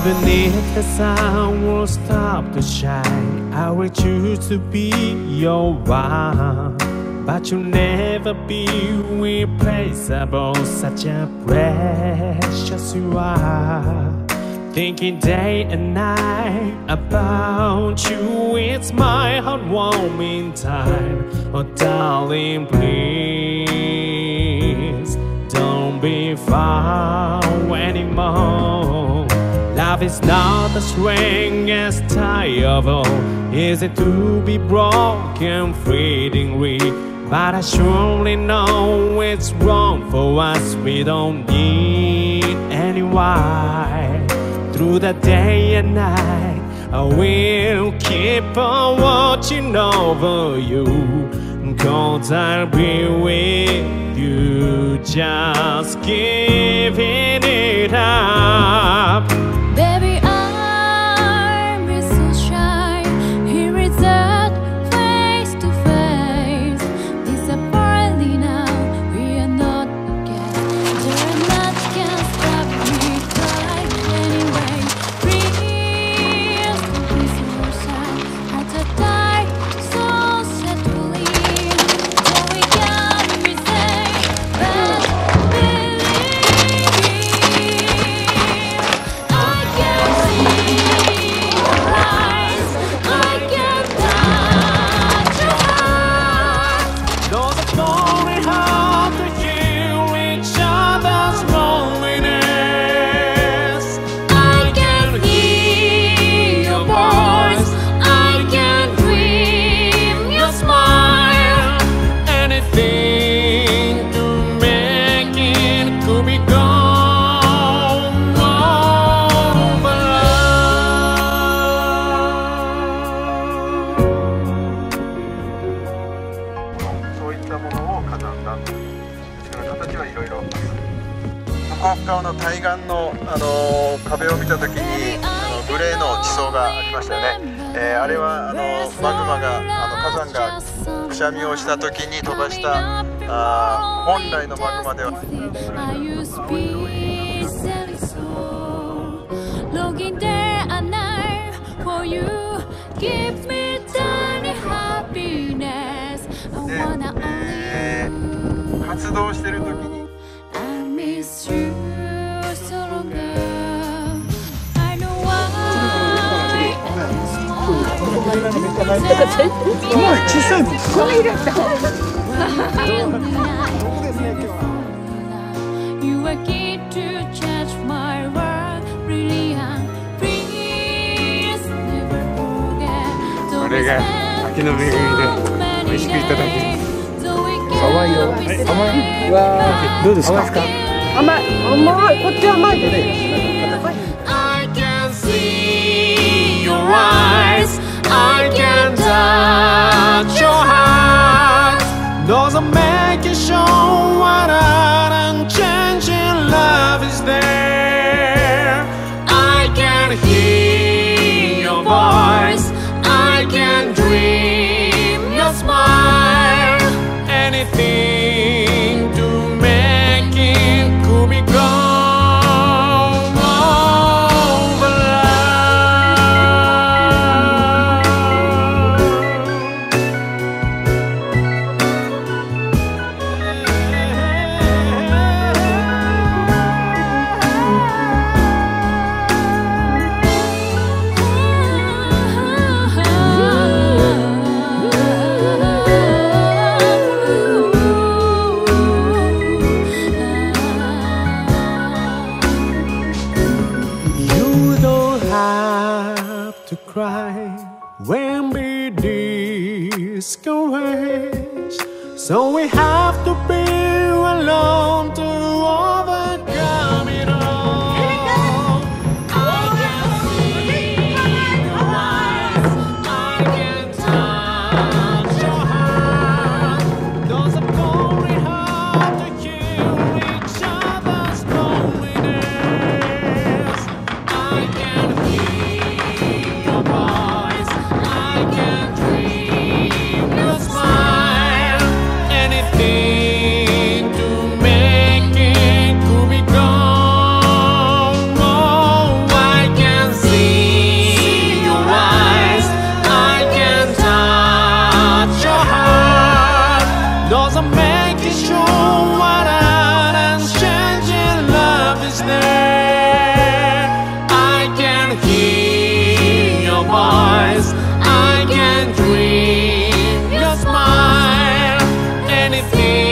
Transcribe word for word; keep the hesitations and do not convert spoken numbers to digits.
Even if the sun will stop to shine, I will choose to be your one. But you'll never be replaceable, such a precious you are. Thinking day and night about you, it's my heartwarming time. Oh darling, please don't be far anymore. Love is not the strongest tie of all. Is it to be broken fleetingly? But I surely know it's wrong for us. We don't need any why. Through the day and night, I will keep on watching over you. 'Cause I'll be with you, just giving it up. Baby, I'm so shy. Here is that face to face. Disappointingly now, we are not together. There not can stop me crying anyway. Please, please your side. At the time, so sad to leave. Then we can be safe, but believe me. 福岡の対岸の、あの壁を見たときにあのグレーの地層がありましたよね、えー、あれはあのマグマがあの火山がくしゃみをしたときに飛ばしたあ本来のマグマではで、えー、活動してるときに小さいもん。これ入れた。 これが秋の恵みで美味しくいただきます。 甘いよ。甘い。わあ、どうですか。甘い。甘い。こっち甘いよね。 I can touch your heart. Doesn't make it show what an unchanging love is there. I can hear your voice. I can dream your smile. Anything to make it could be gone. To cry when we discouraged, so we have to be alone to overcome it all. I can see your eyes, I can touch your heart. Those are very hard to hear each other's loneliness. I can hear your voice, I can dream your smile. Anything to make 'cause I'm making sure what an unchanging love is there. I can hear your voice, I can dream your smile. Anything